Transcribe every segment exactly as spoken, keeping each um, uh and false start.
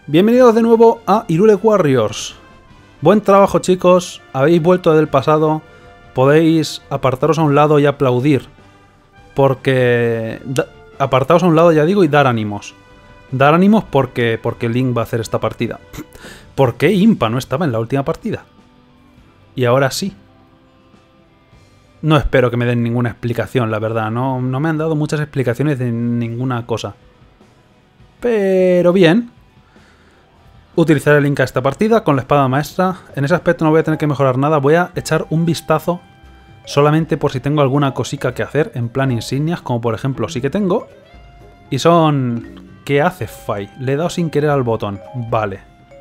Bienvenidos de nuevo a Hyrule Warriors. Buen trabajo, chicos, habéis vuelto del pasado, podéis apartaros a un lado y aplaudir, porque... Da... apartaos a un lado, ya digo, y dar ánimos. Dar ánimos porque, porque Link va a hacer esta partida. ¿Por qué Impa no estaba en la última partida? Y ahora sí. No espero que me den ninguna explicación, la verdad. No, no me han dado muchas explicaciones de ninguna cosa. Pero bien. Utilizaré el Link a esta partida con la espada maestra. En ese aspecto no voy a tener que mejorar nada. Voy a echar un vistazo solamente por si tengo alguna cosica que hacer en plan insignias, como por ejemplo sí que tengo. Y son... ¿Qué hace Fai? Le he dado sin querer al botón. Vale.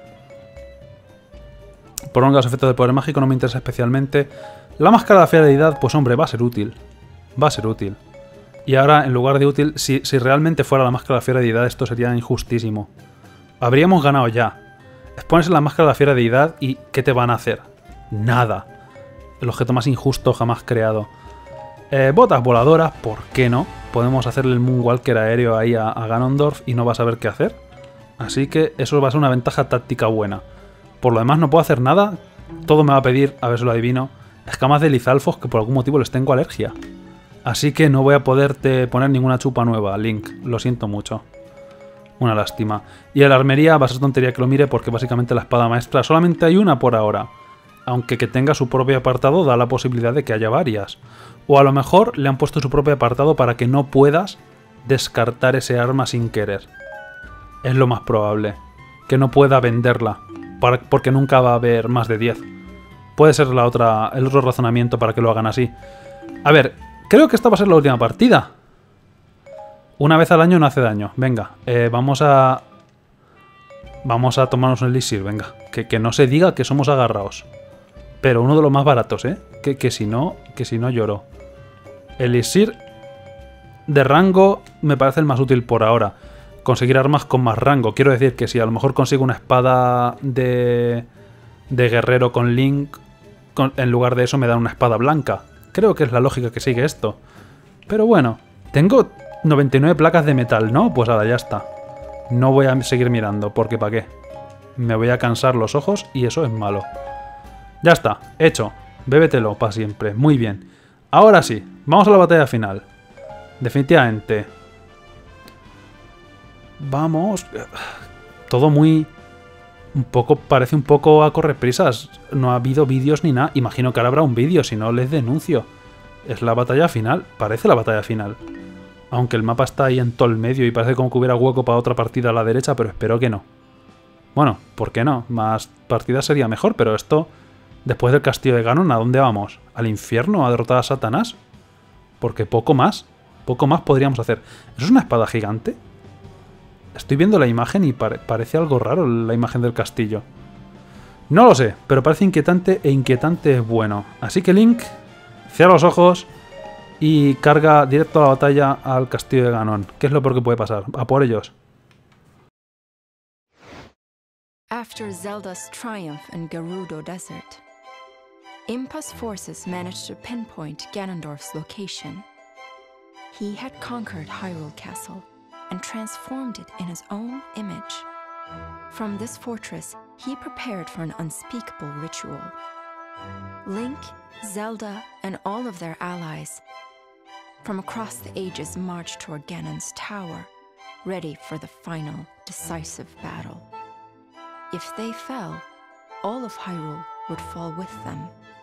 Prolonga los efectos del poder mágico, no me interesa especialmente. La máscara de la fidelidad, pues hombre, va a ser útil. Va a ser útil. Y ahora, en lugar de útil, si, si realmente fuera la máscara de la fiera deidad, esto sería injustísimo. Habríamos ganado ya. Expones la máscara de la fiera deidad y ¿qué te van a hacer? Nada. El objeto más injusto jamás creado. Eh, botas voladoras, ¿por qué no? Podemos hacerle el Moonwalker aéreo ahí a, a Ganondorf y no va a saber qué hacer. Así que eso va a ser una ventaja táctica buena. Por lo demás no puedo hacer nada. Todo me va a pedir, a ver si lo adivino, escamas de Lizalfos, que por algún motivo les tengo alergia. Así que no voy a poderte poner ninguna chupa nueva, Link. Lo siento mucho. Una lástima. Y en la armería va a ser tontería que lo mire porque básicamente la espada maestra solamente hay una por ahora. Aunque que tenga su propio apartado da la posibilidad de que haya varias. O a lo mejor le han puesto su propio apartado para que no puedas descartar ese arma sin querer. Es lo más probable. Que no pueda venderla. Para, porque nunca va a haber más de diez. Puede ser la otra, el otro razonamiento para que lo hagan así. A ver, creo que esta va a ser la última partida. Una vez al año no hace daño. Venga, eh, vamos a... Vamos a tomarnos un elixir, venga. Que, que no se diga que somos agarrados. Pero uno de los más baratos, ¿eh? Que, que si no, que si no lloro. Elixir de rango me parece el más útil por ahora. Conseguir armas con más rango. Quiero decir que si a lo mejor consigo una espada de, de guerrero con Link, con, en lugar de eso me dan una espada blanca. Creo que es la lógica que sigue esto. Pero bueno, tengo noventa y nueve placas de metal, ¿no? Pues ahora ya está. No voy a seguir mirando, porque ¿para qué? Me voy a cansar los ojos y eso es malo. Ya está, hecho. Bébetelo para siempre. Muy bien. Ahora sí, vamos a la batalla final. Definitivamente. Vamos. Todo muy... Un poco... Parece un poco a correprisas. No ha habido vídeos ni nada. Imagino que ahora habrá un vídeo, si no les denuncio. Es la batalla final. Parece la batalla final. Aunque el mapa está ahí en todo el medio y parece como que hubiera hueco para otra partida a la derecha, pero espero que no. Bueno, ¿por qué no? Más partidas sería mejor, pero esto... Después del castillo de Ganon, ¿a dónde vamos? ¿Al infierno? ¿A derrotar a Satanás? Porque poco más, poco más podríamos hacer. ¿Eso es una espada gigante? Estoy viendo la imagen y pare- parece algo raro la imagen del castillo. No lo sé, pero parece inquietante e inquietante es bueno. Así que Link, cierra los ojos y carga directo a la batalla al castillo de Ganon. ¿Qué es lo peor que puede pasar? A por ellos. After Zelda's triumph in Gerudo Desert, Impa's forces managed to pinpoint Ganondorf's location. He had conquered Hyrule Castle and transformed it in his own image. From this fortress, he prepared for an unspeakable ritual. Link, Zelda, and all of their allies from across the ages marched toward Ganon's tower, ready for the final, decisive battle. If they fell, all of Hyrule would fall with them.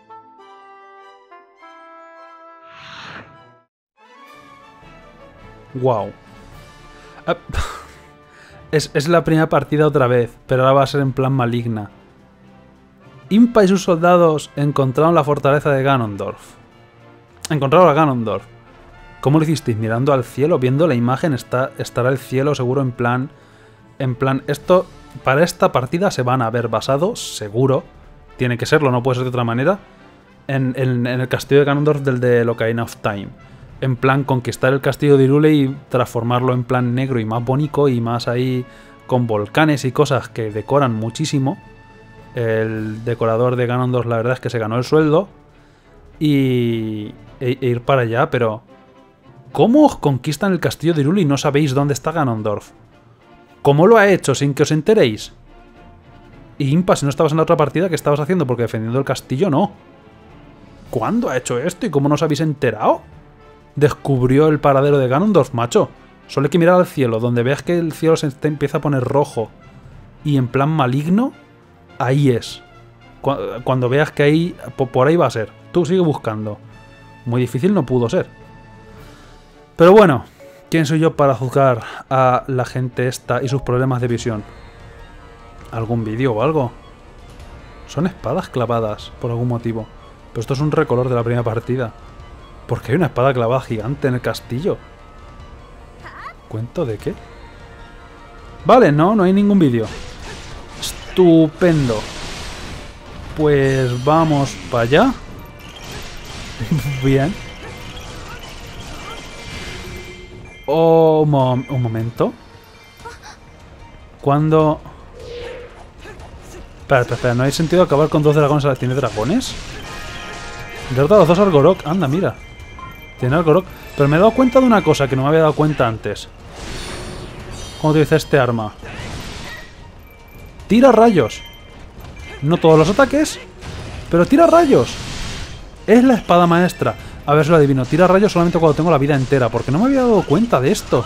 Wow. Ah, es, es la primera partida otra vez, pero ahora va a ser en plan maligna. Impa y sus soldados encontraron la fortaleza de Ganondorf. Encontraron a Ganondorf. ¿Cómo lo hicisteis? Mirando al cielo, viendo la imagen, está, estará el cielo seguro en plan... En plan, esto... Para esta partida se van a haber basado, seguro, tiene que serlo, no puede ser de otra manera, en, en, en el castillo de Ganondorf del de Ocarina of Time. En plan, conquistar el castillo de Hyrule y transformarlo en plan negro y más bonito y más ahí con volcanes y cosas que decoran muchísimo. El decorador de Ganondorf la verdad es que se ganó el sueldo y e, e ir para allá, pero ¿cómo os conquistan el castillo de Hyrule y no sabéis dónde está Ganondorf? ¿Cómo lo ha hecho sin que os enteréis? Y Impa, si no estabas en la otra partida, ¿qué estabas haciendo? Porque defendiendo el castillo no. ¿Cuándo ha hecho esto y cómo no os habéis enterado? Descubrió el paradero de Ganondorf, macho. Solo hay que mirar al cielo. Donde veas que el cielo se te empieza a poner rojo y en plan maligno, ahí es. Cuando veas que ahí, por ahí va a ser. Tú sigue buscando. Muy difícil no pudo ser. Pero bueno, ¿quién soy yo para juzgar a la gente esta y sus problemas de visión? ¿Algún vídeo o algo? Son espadas clavadas, por algún motivo. Pero esto es un recolor de la primera partida. ¿Por qué hay una espada clavada gigante en el castillo? ¿Cuento de qué? Vale, no, no hay ningún vídeo. Estupendo. Pues vamos para allá. Bien. Oh, mom un momento. ¿Cuándo? Espera, espera, espera. ¿No hay sentido acabar con dos dragones a la tiene dragones? Derrota a los dos Argorok. Anda, mira. Tiene Argorok. Pero me he dado cuenta de una cosa que no me había dado cuenta antes. ¿Cómo utiliza este arma? Tira rayos. No todos los ataques, pero tira rayos. Es la espada maestra. A ver si lo adivino. Tira rayos solamente cuando tengo la vida entera, porque no me había dado cuenta de esto.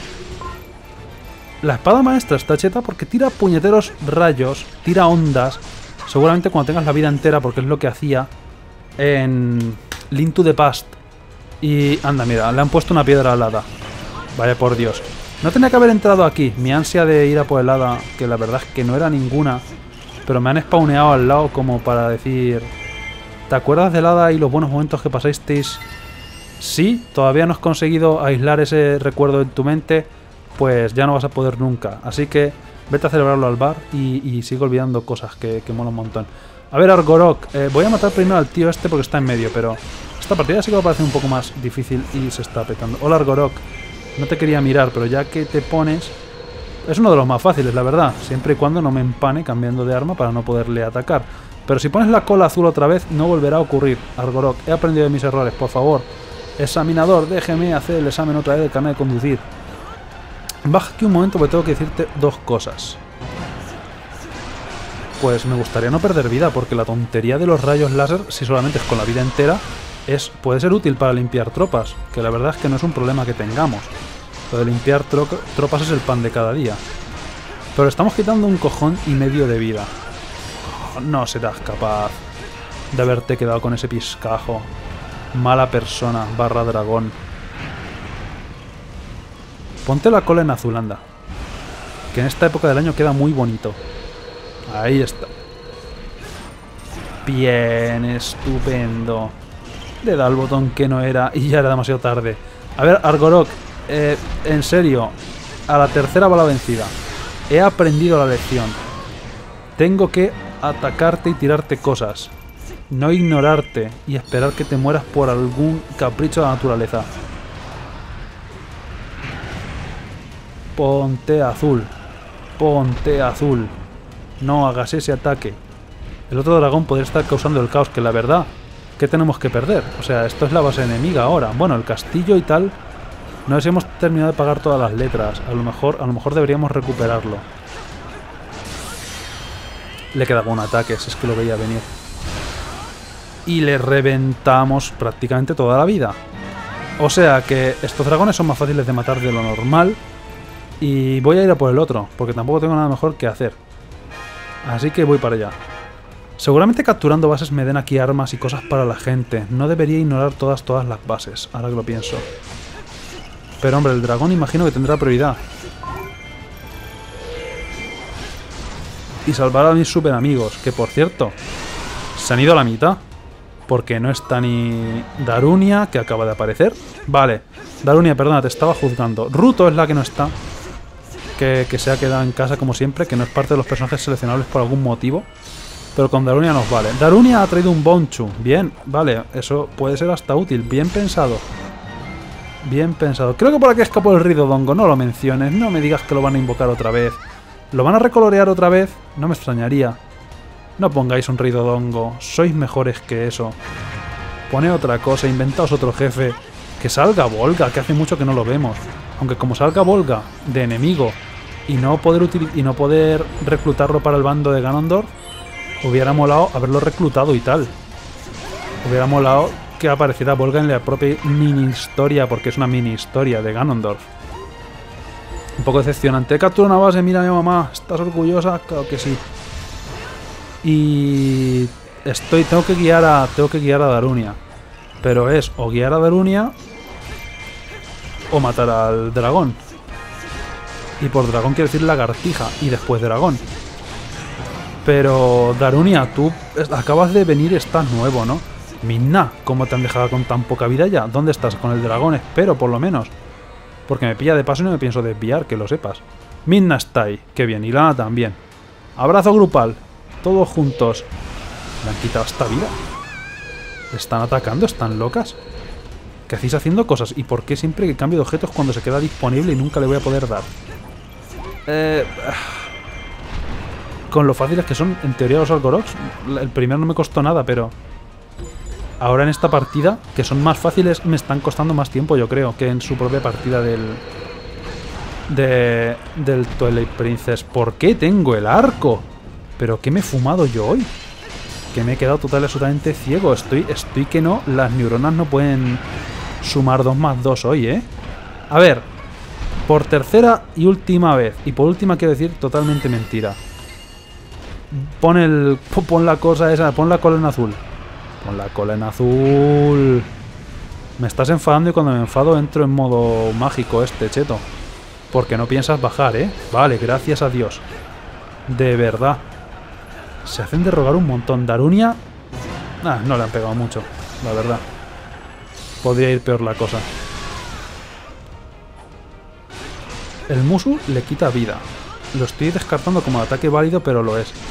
La espada maestra está cheta porque tira puñeteros rayos, tira ondas. Seguramente cuando tengas la vida entera, porque es lo que hacía en Link to the Past. Y anda, mira, le han puesto una piedra alada. Vaya por Dios. No tenía que haber entrado aquí. Mi ansia de ir a por el hada, que la verdad es que no era ninguna, pero me han spawneado al lado como para decir... ¿Te acuerdas del hada y los buenos momentos que pasasteis? Sí, todavía no has conseguido aislar ese recuerdo en tu mente, pues ya no vas a poder nunca. Así que vete a celebrarlo al bar y, y sigue olvidando cosas que, que mola un montón. A ver, Argorok, eh, voy a matar primero al tío este porque está en medio, pero esta partida sí que me parece un poco más difícil y se está petando. Hola, Argorok. No te quería mirar, pero ya que te pones... Es uno de los más fáciles, la verdad, siempre y cuando no me empane cambiando de arma para no poderle atacar. Pero si pones la cola azul otra vez, no volverá a ocurrir. Argorok, he aprendido de mis errores, por favor. Examinador, déjeme hacer el examen otra vez del carnet de conducir. Baja aquí un momento porque tengo que decirte dos cosas. Pues me gustaría no perder vida, porque la tontería de los rayos láser, si solamente es con la vida entera, es puede ser útil para limpiar tropas, que la verdad es que no es un problema que tengamos. Lo de limpiar tro tropas es el pan de cada día. Pero estamos quitando un cojón y medio de vida. No serás capaz de haberte quedado con ese piscajo. Mala persona, barra dragón. Ponte la cola en azul, anda. Que en esta época del año queda muy bonito. Ahí está. Bien, estupendo. Le da el botón que no era y ya era demasiado tarde. A ver, Argorok, eh, en serio, a la tercera va la vencida. He aprendido la lección. Tengo que atacarte y tirarte cosas. No ignorarte y esperar que te mueras por algún capricho de la naturaleza. Ponte azul. Ponte azul. No hagas ese ataque. El otro dragón podría estar causando el caos, que la verdad, ¿qué tenemos que perder? O sea, esto es la base enemiga ahora. Bueno, el castillo y tal. No sé si hemos terminado de pagar todas las letras. A lo mejor, a lo mejor deberíamos recuperarlo. Le quedaba un ataque, si es que lo veía venir. Y le reventamos prácticamente toda la vida. O sea que estos dragones son más fáciles de matar de lo normal. Y voy a ir a por el otro, porque tampoco tengo nada mejor que hacer. Así que voy para allá. Seguramente capturando bases me den aquí armas y cosas para la gente. No debería ignorar todas, todas las bases, ahora que lo pienso. Pero hombre, el dragón imagino que tendrá prioridad. Y salvar a mis super amigos, que por cierto, se han ido a la mitad. Porque no está ni Darunia, que acaba de aparecer. Vale, Darunia, perdona, te estaba juzgando. Ruto es la que no está. Que, que se ha quedado en casa como siempre, que no es parte de los personajes seleccionables por algún motivo. Pero con Darunia nos vale. Darunia ha traído un Bonchu. Bien, vale, eso puede ser hasta útil. Bien pensado. Bien pensado. Creo que por aquí escapó el Ridodongo. No lo menciones, no me digas que lo van a invocar otra vez. ¿Lo van a recolorear otra vez? No me extrañaría. No pongáis un Ridodongo. Sois mejores que eso. Pone otra cosa, inventaos otro jefe. Que salga Volga, que hace mucho que no lo vemos. Aunque como salga Volga de enemigo y no poder util- y no poder reclutarlo para el bando de Ganondorf, hubiera molado haberlo reclutado y tal. Hubiera molado que apareciera Volga en la propia mini historia, porque es una mini historia de Ganondorf. Un poco decepcionante. Captura una base, mira mi mamá, ¿estás orgullosa? Claro que sí. Y estoy, tengo que guiar a, tengo que guiar a Darunia. Pero es o guiar a Darunia o matar al dragón. Y por dragón quiere decir lagartija y después dragón. Pero Darunia, tú acabas de venir, estás nuevo, ¿no? Midna, ¿cómo te han dejado con tan poca vida ya? ¿Dónde estás? Con el dragón, espero por lo menos. Porque me pilla de paso y no me pienso desviar, que lo sepas. Midna está ahí, qué bien, y Lana también. Abrazo grupal, todos juntos. ¿Le han quitado esta vida? ¿Le están atacando? ¿Están locas? ¿Qué hacéis haciendo cosas? ¿Y por qué siempre que cambio de objetos cuando se queda disponible y nunca le voy a poder dar? Eh... Con lo fáciles que son, en teoría, los Algoroks. El primero no me costó nada, pero... Ahora en esta partida, que son más fáciles, me están costando más tiempo, yo creo, que en su propia partida del... De... Del Twilight Princess. ¿Por qué tengo el arco? ¿Pero qué me he fumado yo hoy? Que me he quedado total y absolutamente ciego. Estoy, estoy que no... Las neuronas no pueden sumar dos más dos hoy, ¿eh? A ver... Por tercera y última vez. Y por última quiero decir totalmente mentira. Pon el... Pon la cosa esa... Pon la cola en azul. Pon la cola en azul. Me estás enfadando y cuando me enfado entro en modo mágico este, cheto. Porque no piensas bajar, ¿eh? Vale, gracias a Dios. De verdad. Se hacen de rogar un montón. Darunia... Ah, no le han pegado mucho, la verdad. Podría ir peor la cosa. El Musu le quita vida. Lo estoy descartando como ataque válido, pero lo es.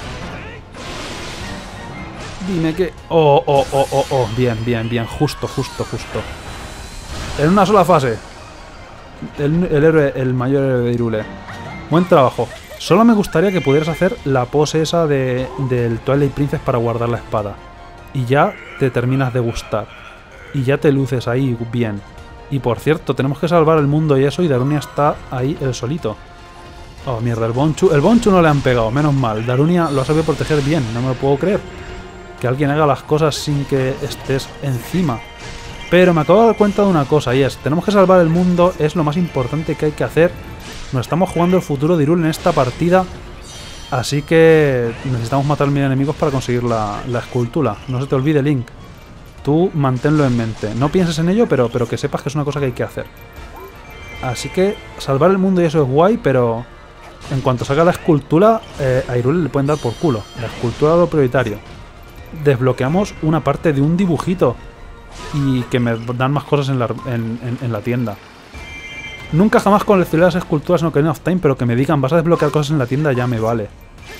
Dime que... Oh, oh, oh, oh, oh. Bien, bien, bien. Justo, justo, justo. En una sola fase. El, el héroe, el mayor héroe de Hyrule. Buen trabajo. Solo me gustaría que pudieras hacer la pose esa de, del Twilight Princess para guardar la espada. Y ya te terminas de gustar. Y ya te luces ahí bien. Y por cierto, tenemos que salvar el mundo y eso, y Darunia está ahí el solito. Oh, mierda, el Bonchu. El Bonchu no le han pegado, menos mal. Darunia lo ha sabido proteger bien, no me lo puedo creer. Que alguien haga las cosas sin que estés encima. Pero me acabo de dar cuenta de una cosa, y es, tenemos que salvar el mundo, es lo más importante que hay que hacer. Nos estamos jugando el futuro de Hyrule en esta partida, así que necesitamos matar mil enemigos para conseguir la, la escultura. No se te olvide, Link. Tú manténlo en mente. No pienses en ello, pero, pero que sepas que es una cosa que hay que hacer. Así que salvar el mundo y eso es guay, pero en cuanto salga la escultura, eh, a Hyrule le pueden dar por culo. La escultura es lo prioritario. Desbloqueamos una parte de un dibujito y que me dan más cosas en la, en, en, en la tienda. Nunca jamás coleccioné las esculturas en Ocarina of Time, pero que me digan vas a desbloquear cosas en la tienda ya me vale.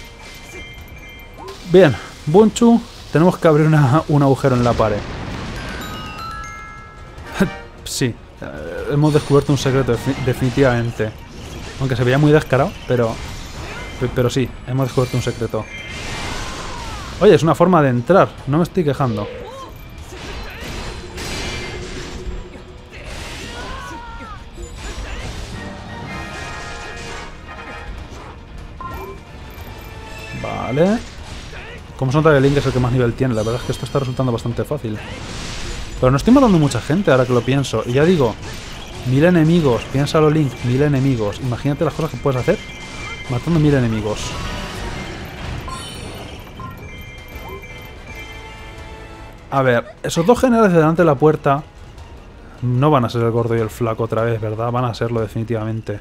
Bien, Bonchu, tenemos que abrir una, un agujero en la pared. Sí, eh, hemos descubierto un secreto definitivamente. Aunque se veía muy descarado, pero, pero sí, hemos descubierto un secreto. Oye, es una forma de entrar, no me estoy quejando. Vale. Como se nota que Link es el que más nivel tiene, la verdad es que esto está resultando bastante fácil. Pero no estoy matando mucha gente ahora que lo pienso. Y ya digo, mil enemigos, piénsalo Link, mil enemigos. Imagínate las cosas que puedes hacer matando mil enemigos. A ver, esos dos generales de delante de la puerta no van a ser el gordo y el flaco otra vez, ¿verdad? Van a serlo definitivamente.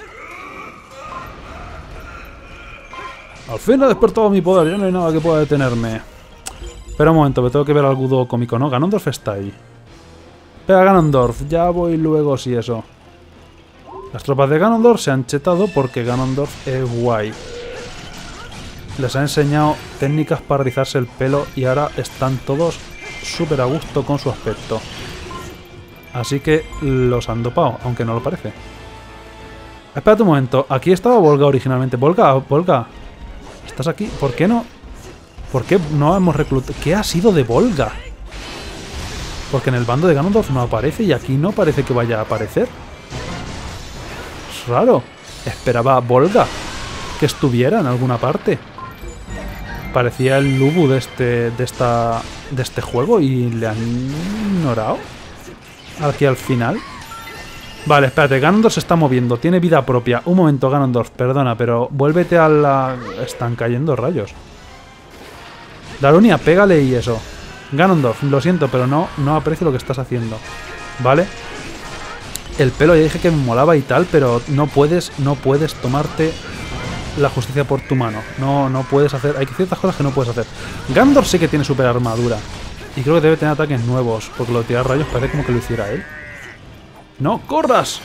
Al fin he despertado mi poder, ya no hay nada que pueda detenerme. Espera un momento, me tengo que ver algo dúo cómico, ¿no? Ganondorf está ahí. Espera, Ganondorf, ya voy luego si eso. Las tropas de Ganondorf se han chetado porque Ganondorf es guay. Les ha enseñado técnicas para rizarse el pelo y ahora están todos súper a gusto con su aspecto. Así que los han dopado, aunque no lo parece. Espérate un momento, aquí estaba Volga originalmente. Volga, Volga, ¿estás aquí? ¿Por qué no? ¿Por qué no hemos reclutado? ¿Qué ha sido de Volga? Porque en el bando de Ganondorf no aparece y aquí no parece que vaya a aparecer. Es raro. Esperaba a Volga que estuviera en alguna parte. Parecía el Lubu de este, de esta, de este juego y le han ignorado aquí al final. Vale, espérate, Ganondorf se está moviendo, tiene vida propia. Un momento, Ganondorf, perdona, pero vuélvete a la... Están cayendo rayos. Darunia, pégale y eso. Ganondorf, lo siento, pero no, no aprecio lo que estás haciendo. ¿Vale? El pelo ya dije que me molaba y tal, pero no puedes, no puedes tomarte la justicia por tu mano. No, no puedes hacer... Hay ciertas cosas que no puedes hacer. Ganondorf sí que tiene super armadura. Y creo que debe tener ataques nuevos, porque lo de tirar rayos parece como que lo hiciera él. ¡No corras!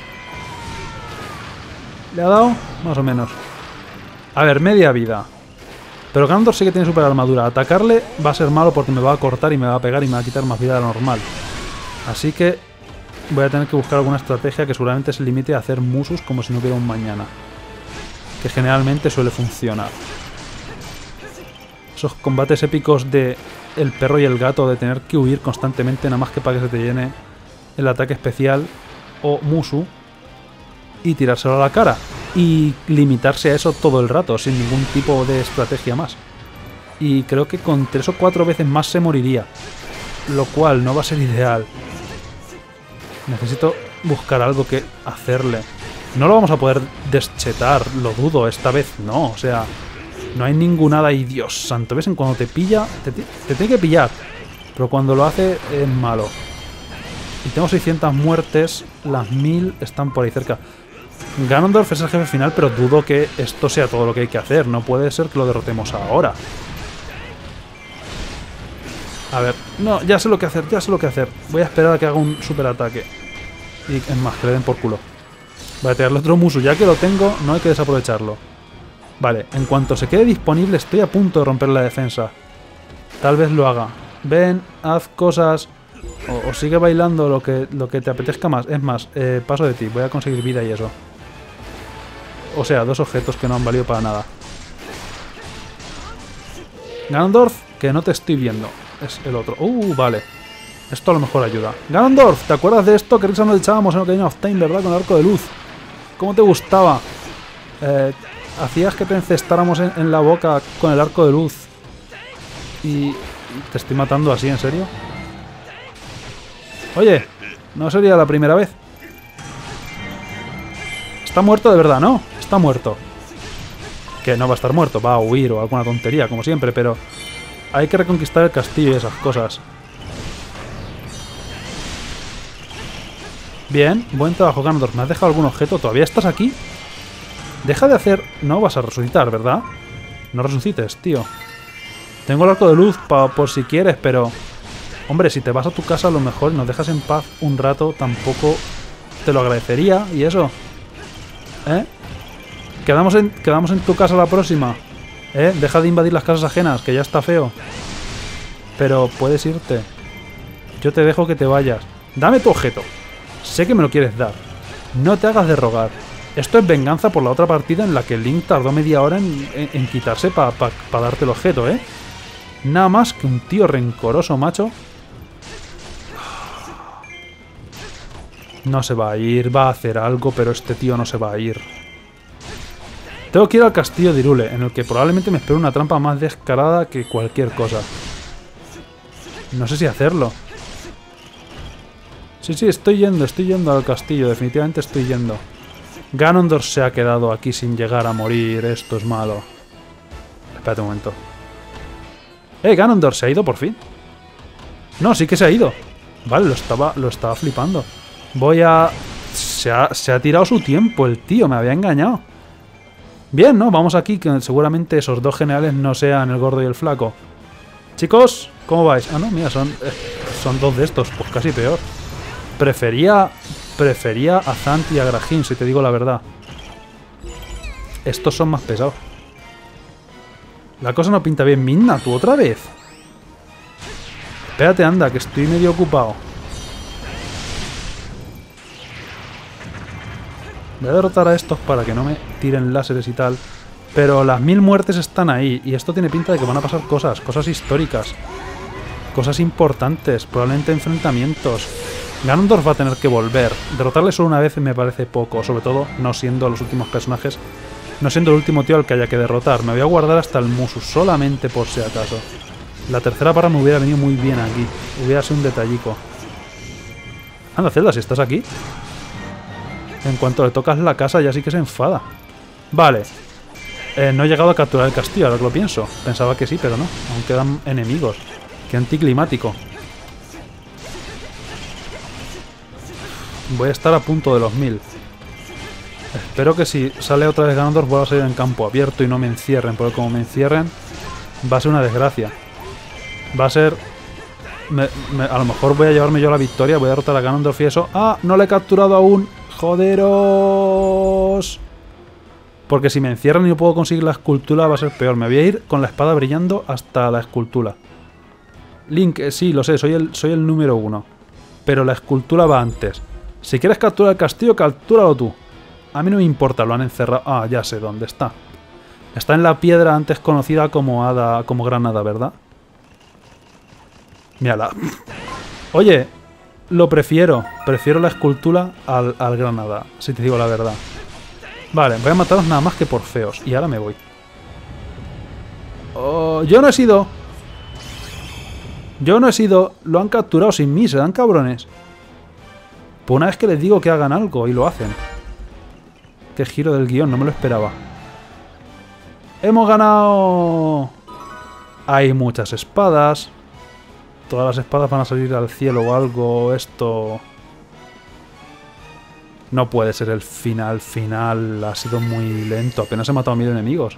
¿Le ha dado? Más o menos. A ver, media vida. Pero Ganondorf sí que tiene super armadura. Atacarle va a ser malo porque me va a cortar y me va a pegar y me va a quitar más vida de la normal. Así que voy a tener que buscar alguna estrategia que seguramente se limite a hacer musus como si no hubiera un mañana. Que generalmente suele funcionar. Esos combates épicos de el perro y el gato, de tener que huir constantemente nada más que para que se te llene el ataque especial o musu y tirárselo a la cara. Y limitarse a eso todo el rato, sin ningún tipo de estrategia más. Y creo que con tres o cuatro veces más se moriría. Lo cual no va a ser ideal. Necesito buscar algo que hacerle. No lo vamos a poder deschetar, lo dudo, esta vez no. O sea, no hay ninguna hada y Dios santo. ¿Ves? En cuando te pilla, te, te tiene que pillar. Pero cuando lo hace es malo. Y tengo seiscientas muertes, las mil están por ahí cerca. Ganondorf es el jefe final, pero dudo que esto sea todo lo que hay que hacer. No puede ser que lo derrotemos ahora. A ver, no, ya sé lo que hacer, ya sé lo que hacer. Voy a esperar a que haga un super ataque. Y es más, que le den por culo. Voy a tirarle otro musu, ya que lo tengo, no hay que desaprovecharlo. Vale, en cuanto se quede disponible, estoy a punto de romper la defensa. Tal vez lo haga. Ven, haz cosas... O, o sigue bailando lo que, lo que te apetezca más. Es más, eh, paso de ti. Voy a conseguir vida y eso. O sea, dos objetos que no han valido para nada. Ganondorf, que no te estoy viendo. Es el otro. Uh, vale. Esto a lo mejor ayuda. Ganondorf, ¿te acuerdas de esto que risa nos echábamos en Ocarina of Time, verdad? Con el arco de luz. ¿Cómo te gustaba? Eh, hacías que te encestáramos en, en la boca con el arco de luz. Y, y te estoy matando así, ¿en serio? Oye, no sería la primera vez. Está muerto de verdad, ¿no? Está muerto. Que no va a estar muerto, va a huir o alguna tontería, como siempre, pero... Hay que reconquistar el castillo y esas cosas. Bien, buen trabajo, Ganondorf. ¿Me has dejado algún objeto? ¿Todavía estás aquí? Deja de hacer... No vas a resucitar, ¿verdad? No resucites, tío. Tengo el arco de luz pa por si quieres, pero... Hombre, si te vas a tu casa a lo mejor y nos dejas en paz un rato, tampoco te lo agradecería. ¿Y eso? ¿Eh? ¿Quedamos en, quedamos en tu casa la próxima? ¿Eh? Deja de invadir las casas ajenas, que ya está feo. Pero puedes irte. Yo te dejo que te vayas. Dame tu objeto. Sé que me lo quieres dar. No te hagas de rogar. Esto es venganza por la otra partida en la que Link tardó media hora en, en, en quitarse para pa, pa darte el objeto, ¿eh? Nada más que un tío rencoroso, macho. No se va a ir, va a hacer algo, pero este tío no se va a ir. Tengo que ir al castillo de Hyrule, en el que probablemente me espero una trampa más descarada que cualquier cosa. No sé si hacerlo. Sí, sí, estoy yendo, estoy yendo al castillo, definitivamente estoy yendo. Ganondorf se ha quedado aquí sin llegar a morir, esto es malo. Espérate un momento. ¡Eh, Ganondorf! ¿Se ha ido por fin? No, sí que se ha ido. Vale, lo estaba, lo estaba flipando. Voy a... Se ha, se ha tirado su tiempo el tío, me había engañado. Bien, ¿no? Vamos aquí, que seguramente esos dos generales no sean el gordo y el flaco. Chicos, ¿cómo vais? Ah, no, mira, son, eh, son dos de estos, pues casi peor. Prefería... Prefería a Zant y a Grahim, si te digo la verdad. Estos son más pesados. La cosa no pinta bien. Midna, ¿tú otra vez? Espérate, anda, que estoy medio ocupado. Voy a derrotar a estos para que no me tiren láseres y tal. Pero las mil muertes están ahí. Y esto tiene pinta de que van a pasar cosas. Cosas históricas. Cosas importantes. Probablemente enfrentamientos. Ganondorf va a tener que volver. Derrotarle solo una vez me parece poco, sobre todo no siendo los últimos personajes, no siendo el último tío al que haya que derrotar. Me voy a guardar hasta el Musu, solamente por si acaso. La tercera barra me hubiera venido muy bien aquí. Hubiera sido un detallico. Anda, Zelda, si estás aquí. En cuanto le tocas la casa ya sí que se enfada. Vale. Eh, no he llegado a capturar el castillo, ahora que lo pienso. Pensaba que sí, pero no. Aún quedan enemigos. Qué anticlimático. Voy a estar a punto de los mil. Espero que si sale otra vez Ganondorf vuelva a salir en campo abierto y no me encierren, porque como me encierren va a ser una desgracia. Va a ser... Me, me, a lo mejor voy a llevarme yo la victoria, voy a derrotar a Ganondorf y eso. ¡Ah! No le he capturado aún. ¡Joderos! Porque si me encierran y no puedo conseguir la escultura va a ser peor. Me voy a ir con la espada brillando hasta la escultura. Link, eh, sí, lo sé, soy el, soy el número uno. Pero la escultura va antes. Si quieres capturar el castillo, captúralo tú. A mí no me importa, lo han encerrado. Ah, ya sé dónde está. Está en la piedra antes conocida como hada, como granada, ¿verdad? Mírala. Oye, lo prefiero. Prefiero la escultura al, al granada, si te digo la verdad. Vale, voy a mataros nada más que por feos. Y ahora me voy. Oh, yo no he sido. Yo no he sido. Lo han capturado sin mí, se dan cabrones. Pues una vez que les digo que hagan algo y lo hacen. Qué giro del guión, no me lo esperaba. ¡Hemos ganado! Hay muchas espadas. Todas las espadas van a salir al cielo o algo. Esto... No puede ser el final final. Ha sido muy lento. Apenas he matado a mil enemigos.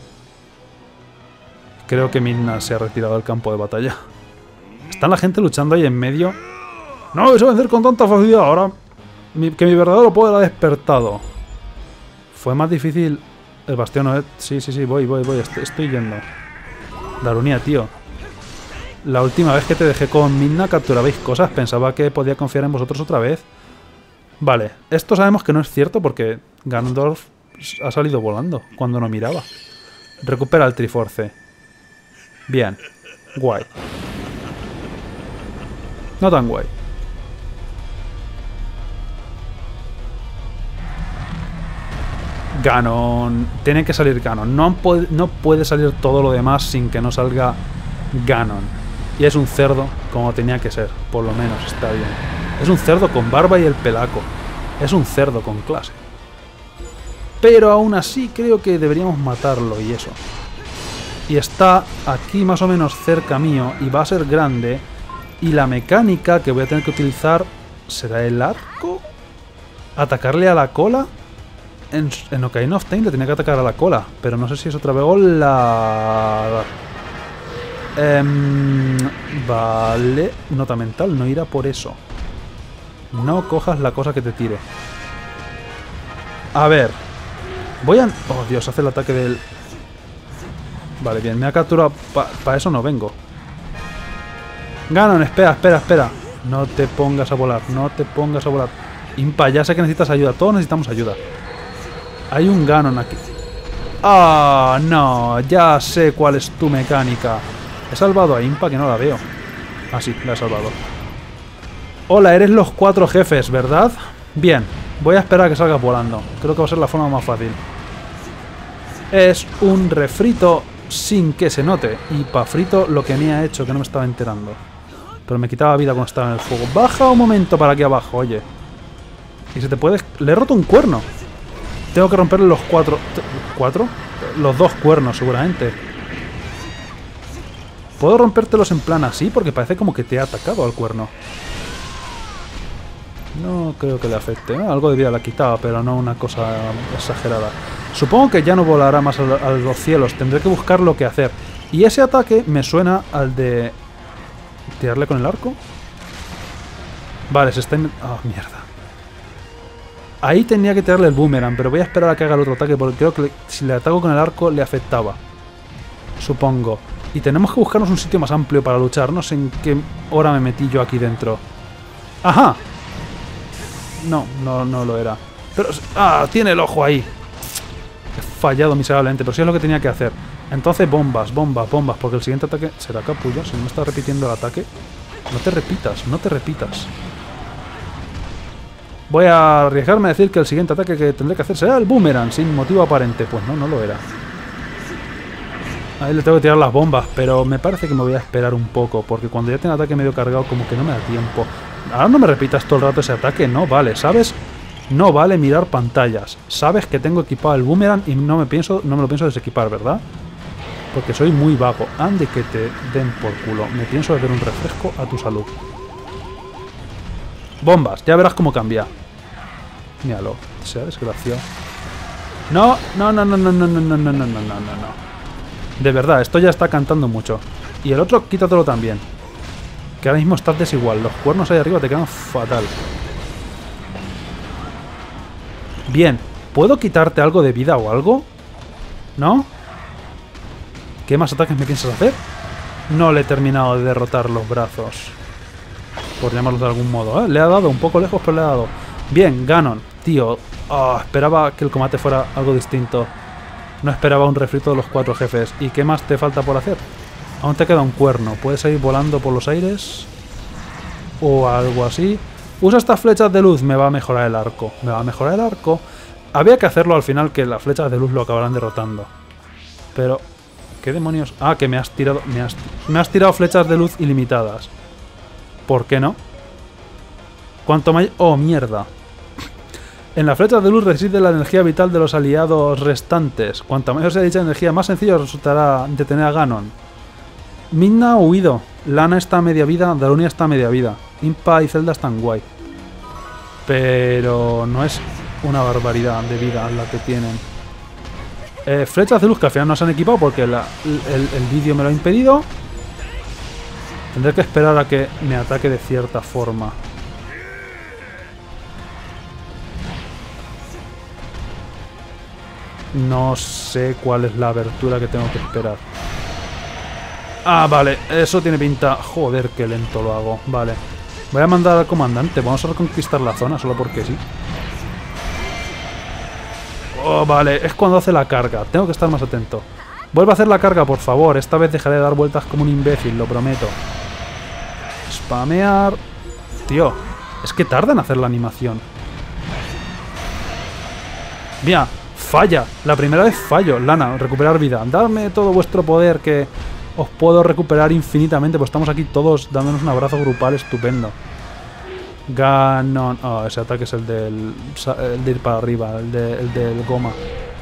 Creo que Midna se ha retirado del campo de batalla. Está la gente luchando ahí en medio. No, eso va a vencer con tanta facilidad. Ahora mi, que mi verdadero poder ha despertado. Fue más difícil el bastión, ¿no? Sí, sí, sí, voy, voy, voy. Estoy, estoy yendo. Darunia, tío. La última vez que te dejé con Midna capturabais cosas. Pensaba que podía confiar en vosotros otra vez. Vale, esto sabemos que no es cierto porque Ganondorf ha salido volando cuando no miraba. Recupera el Triforce. Bien. Guay. No tan guay. Ganon. Tiene que salir Ganon. No puede, no puede salir todo lo demás sin que no salga Ganon. Y es un cerdo como tenía que ser. Por lo menos está bien. Es un cerdo con barba y el pelaco. Es un cerdo con clase. Pero aún así creo que deberíamos matarlo y eso. Y está aquí más o menos cerca mío y va a ser grande. Y la mecánica que voy a tener que utilizar será el arco. Atacarle a la cola. En, en Ocarina of Time le tenía que atacar a la cola. Pero no sé si es otra vez. ¡Hola! Eh, vale. Nota mental, no irá por eso. No cojas la cosa que te tire. A ver. Voy a... Oh, Dios, hace el ataque del... Vale, bien, me ha capturado... Para pa eso no vengo. Ganon, espera, espera, espera. No te pongas a volar, no te pongas a volar. Impa, ya sé que necesitas ayuda. Todos necesitamos ayuda. Hay un Ganon aquí. ¡Ah, no! Ya sé cuál es tu mecánica. He salvado a Impa, que no la veo. Ah, sí, la he salvado. Hola, eres los cuatro jefes, ¿verdad? Bien, voy a esperar a que salgas volando. Creo que va a ser la forma más fácil. Es un refrito sin que se note. Y pa' frito lo que me ha hecho, que no me estaba enterando. Pero me quitaba vida cuando estaba en el fuego. Baja un momento para aquí abajo, oye. Y se te puede... Le he roto un cuerno. Tengo que romperle los cuatro... ¿Cuatro? Los dos cuernos, seguramente. ¿Puedo rompértelos en plan así? Porque parece como que te ha atacado al cuerno. No creo que le afecte, ¿eh? Algo de vida le ha quitado, pero no una cosa exagerada. Supongo que ya no volará más a los cielos. Tendré que buscar lo que hacer. Y ese ataque me suena al de... ¿Tirarle con el arco? Vale, se está... ¡Ah, oh, mierda! Ahí tenía que tirarle el boomerang, pero voy a esperar a que haga el otro ataque, porque creo que si le ataco con el arco le afectaba. Supongo. Y tenemos que buscarnos un sitio más amplio para luchar. No sé en qué hora me metí yo aquí dentro. ¡Ajá! No, no, no lo era. Pero... ¡Ah! Tiene el ojo ahí. He fallado miserablemente, pero sí es lo que tenía que hacer. Entonces bombas, bombas, bombas, porque el siguiente ataque... ¿Será capullo? Si no me está repitiendo el ataque. No te repitas, no te repitas. Voy a arriesgarme a decir que el siguiente ataque que tendré que hacer será el boomerang, sin motivo aparente. Pues no, no lo era. Ahí le tengo que tirar las bombas, pero me parece que me voy a esperar un poco, porque cuando ya tenga ataque medio cargado como que no me da tiempo. Ahora no me repitas todo el rato ese ataque, no vale, ¿sabes? No vale mirar pantallas. Sabes que tengo equipado el boomerang y no me pienso, no me lo pienso desequipar, ¿verdad? Porque soy muy vago. Ande que te den por culo. Me pienso beber un refresco a tu salud. Bombas, ya verás cómo cambia. Míralo, sea desgraciado. No, no, no, no, no, no, no, no, no, no, no, no, no. De verdad, esto ya está cantando mucho. Y el otro, quítatelo también. Que ahora mismo estás desigual. Los cuernos ahí arriba te quedan fatal. Bien, ¿puedo quitarte algo de vida o algo? ¿No? ¿Qué más ataques me piensas hacer? No le he terminado de derrotar los brazos. Por llamarlos de algún modo, ¿eh? Le ha dado un poco lejos, pero le ha dado. Bien, Ganon. Tío, oh, esperaba que el combate fuera algo distinto. No esperaba un refrito de los cuatro jefes. ¿Y qué más te falta por hacer? Aún te queda un cuerno. ¿Puedes ir volando por los aires? O algo así. Usa estas flechas de luz. Me va a mejorar el arco. Me va a mejorar el arco. Había que hacerlo al final, que las flechas de luz lo acabarán derrotando. Pero... ¿qué demonios? Ah, que me has tirado... Me has, me has tirado flechas de luz ilimitadas. ¿Por qué no? Cuanto más... ¡oh, mierda! En las flechas de luz reside la energía vital de los aliados restantes. Cuanto mayor sea dicha energía, más sencillo resultará detener a Ganon. Midna ha huido. Lana está a media vida. Darunia está a media vida. Impa y Zelda están guay. Pero no es una barbaridad de vida la que tienen. Eh, flechas de luz que al final no se han equipado porque la, el, el vídeo me lo ha impedido. Tendré que esperar a que me ataque de cierta forma. No sé cuál es la abertura que tengo que esperar. Ah, vale, eso tiene pinta... joder, qué lento lo hago. Vale. Voy a mandar al comandante. Vamos a reconquistar la zona solo porque sí. Oh, vale, es cuando hace la carga. Tengo que estar más atento. Vuelve a hacer la carga, por favor. Esta vez dejaré de dar vueltas como un imbécil, lo prometo. Spamear. Tío, es que tarda en hacer la animación. Mira, falla. La primera vez fallo. Lana, recuperar vida. Dadme todo vuestro poder que os puedo recuperar infinitamente. Pues estamos aquí todos dándonos un abrazo grupal estupendo. Ganon. Oh, ese ataque es el del, el de ir para arriba, el, de, el del goma.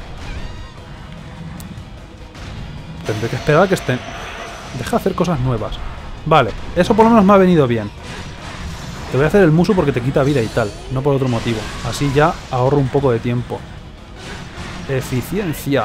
Tendré que esperar a que estén. Deja de hacer cosas nuevas. Vale, eso por lo menos me ha venido bien. Te voy a hacer el musu porque te quita vida y tal, no por otro motivo. Así ya ahorro un poco de tiempo. Eficiencia.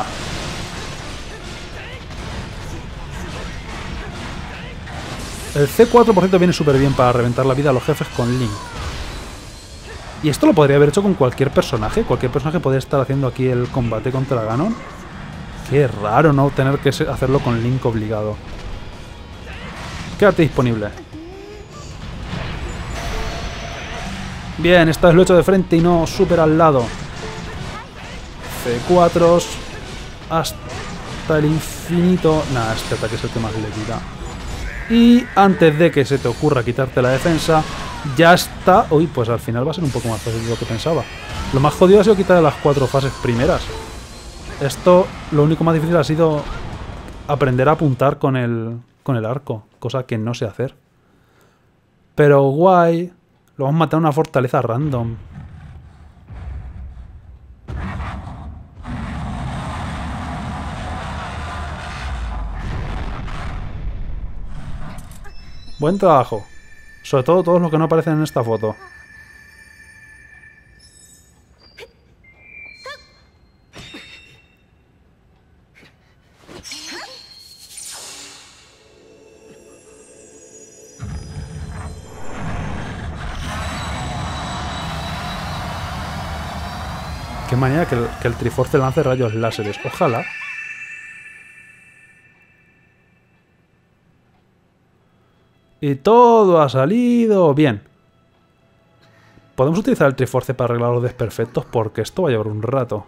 El C cuatro por ciento viene súper bien para reventar la vida a los jefes con Link. Y esto lo podría haber hecho con cualquier personaje. Cualquier personaje podría estar haciendo aquí el combate contra Ganon. Qué raro no tener que hacerlo con Link obligado. Quédate disponible. Bien, esta vez lo he hecho de frente y no súper al lado. C cuatro hasta el infinito. Nah, este ataque es el que más le quita. Y antes de que se te ocurra quitarte la defensa, ya está... uy, pues al final va a ser un poco más fácil de lo que pensaba. Lo más jodido ha sido quitar las cuatro fases primeras. Esto, lo único más difícil ha sido aprender a apuntar con el, con el arco, cosa que no sé hacer. Pero guay, lo vamos a matar en una fortaleza random. Buen trabajo. Sobre todo todos los que no aparecen en esta foto. Qué manera que el, que el Triforce lance rayos láseres. Ojalá. Y todo ha salido bien. Podemos utilizar el Triforce para arreglar los desperfectos porque esto va a llevar un rato.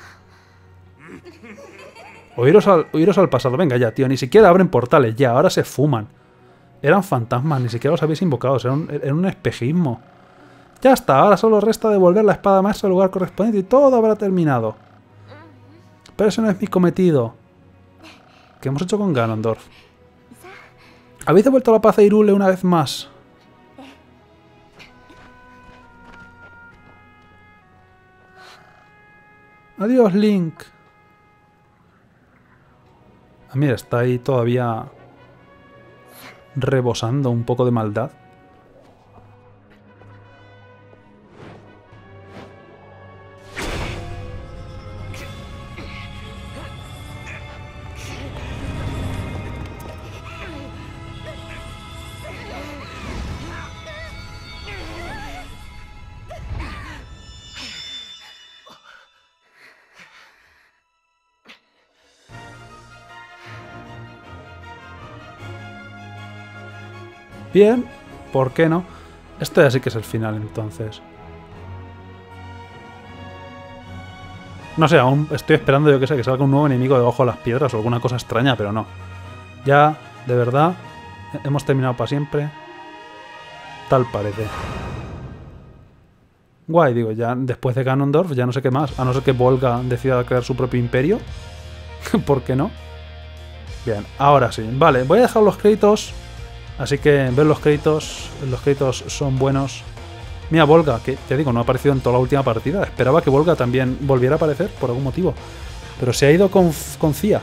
Oíros al, oíros al pasado. Venga ya, tío. Ni siquiera abren portales ya. Ahora se fuman. Eran fantasmas. Ni siquiera los habéis invocado. Era un, era un espejismo. Ya está, ahora solo resta devolver la espada maestra al lugar correspondiente y todo habrá terminado. Pero ese no es mi cometido. ¿Qué hemos hecho con Ganondorf? ¿Habéis devuelto la paz a Hyrule una vez más? Adiós, Link. Ah, mira, está ahí todavía rebosando un poco de maldad. Bien, ¿por qué no? Esto ya sí que es el final, entonces. No sé, aún estoy esperando, yo que sé, que salga un nuevo enemigo debajo de las piedras o alguna cosa extraña, pero no. Ya, de verdad, hemos terminado para siempre. Tal parece. Guay, digo, ya después de Ganondorf ya no sé qué más. A no ser que Volga decida crear su propio imperio. ¿Por qué no? Bien, ahora sí. Vale, voy a dejar los créditos. Así que ver los créditos, los créditos son buenos. Mira, Volga, que te digo, no ha aparecido en toda la última partida. Esperaba que Volga también volviera a aparecer por algún motivo. Pero se ha ido con, con Cía.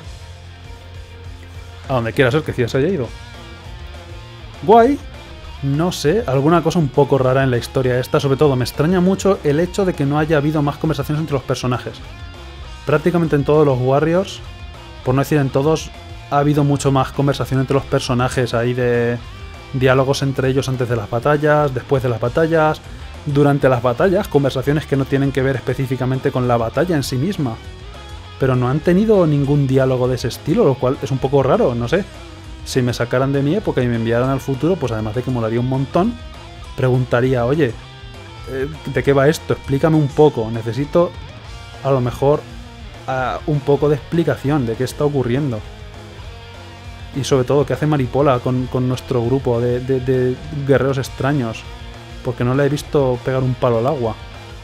A donde quiera ser que Cía se haya ido. Guay. No sé, alguna cosa un poco rara en la historia esta. Sobre todo, me extraña mucho el hecho de que no haya habido más conversaciones entre los personajes. Prácticamente en todos los Warriors, por no decir en todos, ha habido mucho más conversación entre los personajes ahí de diálogos entre ellos antes de las batallas, después de las batallas, durante las batallas, conversaciones que no tienen que ver específicamente con la batalla en sí misma. Pero no han tenido ningún diálogo de ese estilo, lo cual es un poco raro, no sé. Si me sacaran de mi época y me enviaran al futuro, pues además de que molaría un montón, preguntaría, oye, ¿de qué va esto? Explícame un poco, necesito a lo mejor uh, un poco de explicación de qué está ocurriendo. Y sobre todo, ¿qué hace Maripola con, con nuestro grupo de, de, de guerreros extraños? Porque no le he visto pegar un palo al agua.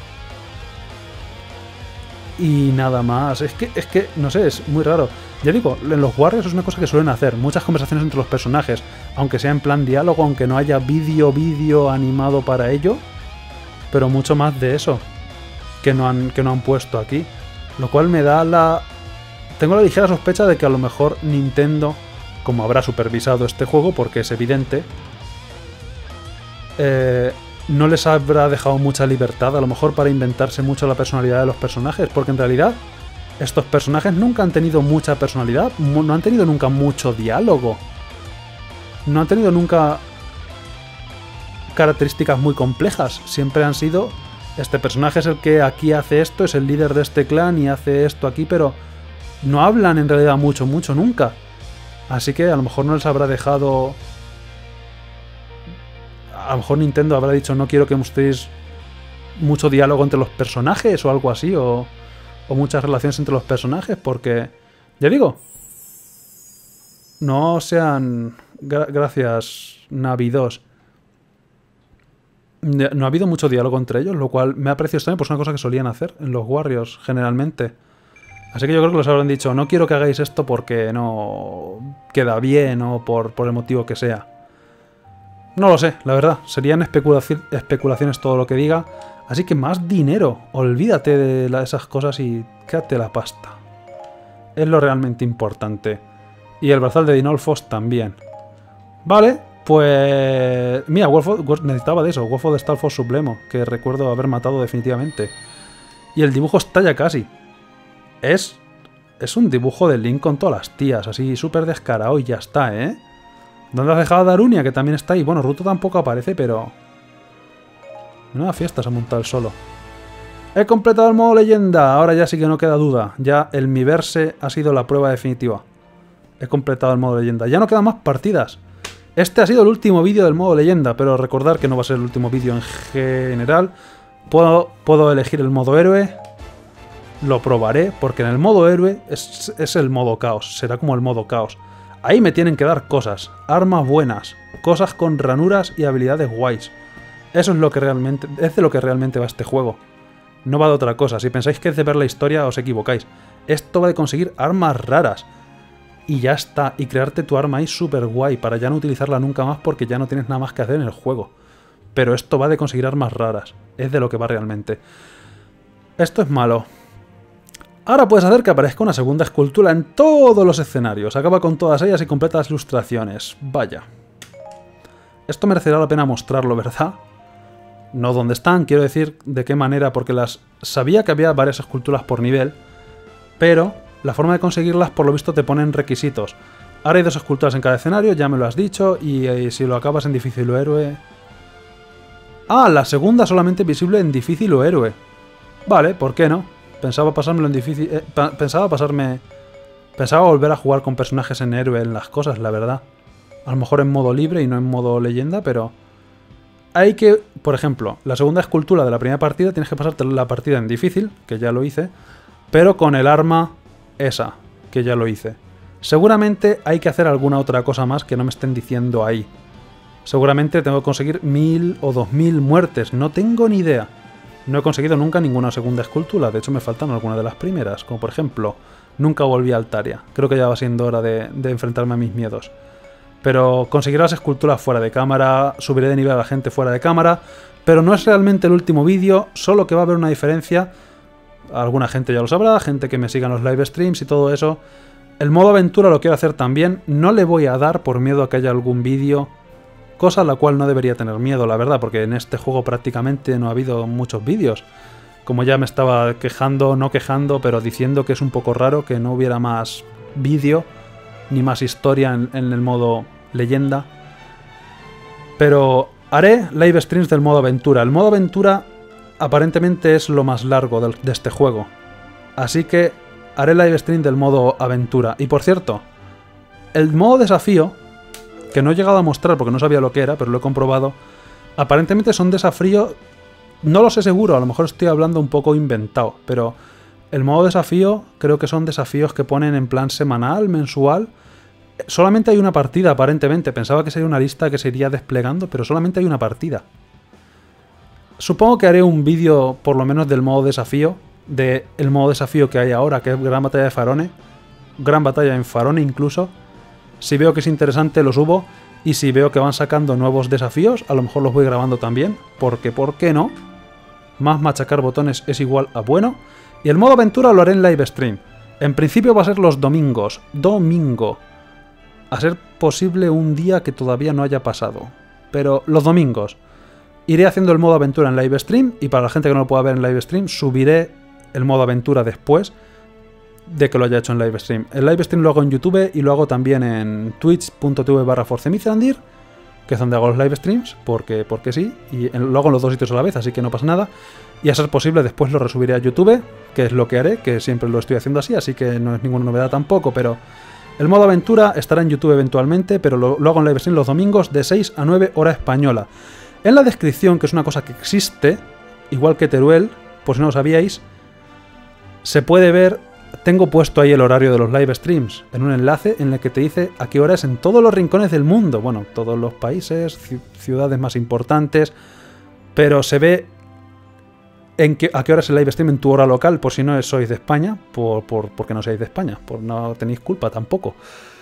Y nada más. Es que, es que, no sé, es muy raro. Ya digo, en los Warriors es una cosa que suelen hacer. Muchas conversaciones entre los personajes. Aunque sea en plan diálogo, aunque no haya vídeo, vídeo animado para ello. Pero mucho más de eso que no han, que no han puesto aquí. Lo cual me da la... Tengo la ligera sospecha de que a lo mejor Nintendo, como habrá supervisado este juego, porque es evidente, eh, no les habrá dejado mucha libertad, a lo mejor para inventarse mucho la personalidad de los personajes, porque en realidad estos personajes nunca han tenido mucha personalidad, no han tenido nunca mucho diálogo, no han tenido nunca características muy complejas, siempre han sido, este personaje es el que aquí hace esto, es el líder de este clan y hace esto aquí, pero no hablan en realidad mucho, mucho, nunca. Así que a lo mejor no les habrá dejado... A lo mejor Nintendo habrá dicho no quiero que mostréis mucho diálogo entre los personajes o algo así, o, o muchas relaciones entre los personajes, porque... Ya digo, no sean... Gra gracias, Navi dos. No ha habido mucho diálogo entre ellos, lo cual me ha parecido extraño, pues es una cosa que solían hacer en los Warriors, generalmente. Así que yo creo que les habrán dicho, no quiero que hagáis esto porque no queda bien o por, por el motivo que sea. No lo sé, la verdad. Serían especulaci- especulaciones todo lo que diga. Así que más dinero. Olvídate de la, esas cosas y quédate la pasta. Es lo realmente importante. Y el brazal de Dinolfos también. Vale, pues... Mira, Wolf, necesitaba de eso. Wolf de Stalfos Sublemo, que recuerdo haber matado definitivamente. Y el dibujo está ya casi. Es... Es un dibujo de Link con todas las tías, así súper descarado y ya está, ¿eh? ¿Dónde has dejado a Darunia, que también está ahí? Bueno, Ruto tampoco aparece, pero... Menuda fiesta se ha montado el solo. He completado el modo leyenda, ahora ya sí que no queda duda. Ya el Miiverse ha sido la prueba definitiva. He completado el modo leyenda. Ya no quedan más partidas. Este ha sido el último vídeo del modo leyenda, pero recordar que no va a ser el último vídeo en general. Puedo, puedo elegir el modo héroe. Lo probaré, porque en el modo héroe es, es el modo caos. Será como el modo caos. Ahí me tienen que dar cosas. Armas buenas. Cosas con ranuras y habilidades guays. Eso es lo que realmente, es de lo que realmente va este juego. No va de otra cosa. Si pensáis que es de ver la historia, os equivocáis. Esto va de conseguir armas raras. Y ya está. Y crearte tu arma ahí súper guay para ya no utilizarla nunca más porque ya no tienes nada más que hacer en el juego. Pero esto va de conseguir armas raras. Es de lo que va realmente. Esto es malo. Ahora puedes hacer que aparezca una segunda escultura en todos los escenarios. Acaba con todas ellas y completa las ilustraciones. Vaya. Esto merecerá la pena mostrarlo, ¿verdad? No dónde están, quiero decir de qué manera, porque las sabía que había varias esculturas por nivel, pero la forma de conseguirlas por lo visto te ponen requisitos. Ahora hay dos esculturas en cada escenario, ya me lo has dicho, y, y si lo acabas en difícil o héroe... Ah, la segunda solamente visible en difícil o héroe. Vale, ¿por qué no? Pensaba pasármelo en difícil... Eh, pensaba pasarme... Pensaba volver a jugar con personajes en héroe en las cosas, la verdad. A lo mejor en modo libre y no en modo leyenda, pero... Hay que, por ejemplo, la segunda escultura de la primera partida tienes que pasarte la partida en difícil, que ya lo hice, pero con el arma esa, que ya lo hice. Seguramente hay que hacer alguna otra cosa más que no me estén diciendo ahí. Seguramente tengo que conseguir mil o dos mil muertes, no tengo ni idea. No he conseguido nunca ninguna segunda escultura, de hecho me faltan algunas de las primeras, como por ejemplo, nunca volví a Altaria. Creo que ya va siendo hora de, de enfrentarme a mis miedos. Pero conseguiré las esculturas fuera de cámara, subiré de nivel a la gente fuera de cámara, pero no es realmente el último vídeo, solo que va a haber una diferencia. Alguna gente ya lo sabrá, gente que me siga en los live streams y todo eso. El modo aventura lo quiero hacer también, no le voy a dar por miedo a que haya algún vídeo, cosa a la cual no debería tener miedo, la verdad, porque en este juego prácticamente no ha habido muchos vídeos. Como ya me estaba quejando, no quejando, pero diciendo que es un poco raro que no hubiera más vídeo, ni más historia en, en el modo leyenda. Pero haré live streams del modo aventura. El modo aventura aparentemente es lo más largo de, de este juego. Así que haré live stream del modo aventura. Y por cierto, el modo desafío, que no he llegado a mostrar porque no sabía lo que era, pero lo he comprobado, aparentemente son desafíos, no lo sé seguro, a lo mejor estoy hablando un poco inventado, pero el modo desafío creo que son desafíos que ponen en plan semanal, mensual. Solamente hay una partida, aparentemente. Pensaba que sería una lista que se iría desplegando, pero solamente hay una partida. Supongo que haré un vídeo, por lo menos, del modo desafío. Del modo desafío que hay ahora, que es Gran Batalla de Farone. Gran Batalla en Farone, incluso. Si veo que es interesante, lo subo. Y si veo que van sacando nuevos desafíos, a lo mejor los voy grabando también. Porque, ¿por qué no? Más machacar botones es igual a bueno. Y el modo aventura lo haré en live stream. En principio va a ser los domingos. Domingo. A ser posible un día que todavía no haya pasado. Pero los domingos. Iré haciendo el modo aventura en live stream. Y para la gente que no lo pueda ver en live stream, subiré el modo aventura después de que lo haya hecho en live stream. El live stream lo hago en YouTube y lo hago también en twitch punto tv barra forcemithrandir, que es donde hago los live streams, porque, porque sí. Y lo hago en los dos sitios a la vez, así que no pasa nada. Y a ser posible después lo resubiré a YouTube, que es lo que haré, que siempre lo estoy haciendo así, así que no es ninguna novedad tampoco, pero... El modo aventura estará en YouTube eventualmente, pero lo, lo hago en live stream los domingos de seis a nueve hora española. En la descripción, que es una cosa que existe, igual que Teruel, por si no lo sabíais, se puede ver, tengo puesto ahí el horario de los live streams, en un enlace en el que te dice a qué hora es en todos los rincones del mundo. Bueno, todos los países, ciudades más importantes, pero se ve en qué, a qué hora es el live stream en tu hora local, por si no sois de España, por, por, porque no sois de España, por no tenéis culpa tampoco.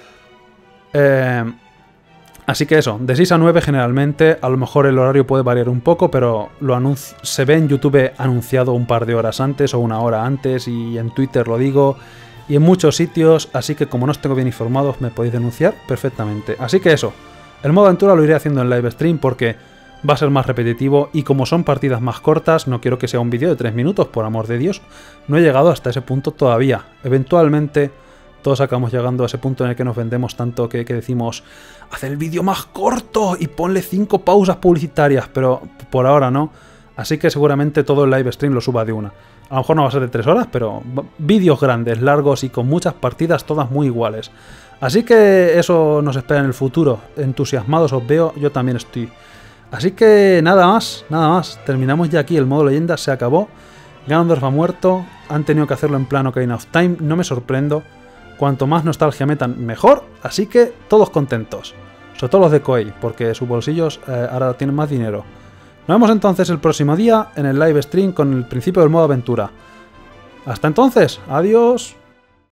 Eh, así que eso, de seis a nueve generalmente, a lo mejor el horario puede variar un poco, pero lo se ve en YouTube anunciado un par de horas antes o una hora antes, y en Twitter lo digo, y en muchos sitios, así que como no os tengo bien informados me podéis denunciar perfectamente. Así que eso, el modo aventura lo iré haciendo en live stream porque... va a ser más repetitivo y como son partidas más cortas, no quiero que sea un vídeo de tres minutos, por amor de Dios. No he llegado hasta ese punto todavía. Eventualmente todos acabamos llegando a ese punto en el que nos vendemos tanto que, que decimos haz el vídeo más corto y ponle cinco pausas publicitarias, pero por ahora no. Así que seguramente todo el live stream lo suba de una. A lo mejor no va a ser de tres horas, pero vídeos grandes, largos y con muchas partidas todas muy iguales. Así que eso nos espera en el futuro. Entusiasmados os veo, yo también estoy... Así que nada más, nada más. Terminamos ya aquí el modo leyenda, se acabó. Ganondorf ha muerto, han tenido que hacerlo en plan Ocarina of Time, no me sorprendo. Cuanto más nostalgia metan, mejor. Así que todos contentos. Sobre todo los de Koei, porque sus bolsillos eh, ahora tienen más dinero. Nos vemos entonces el próximo día en el live stream con el principio del modo aventura. Hasta entonces, adiós.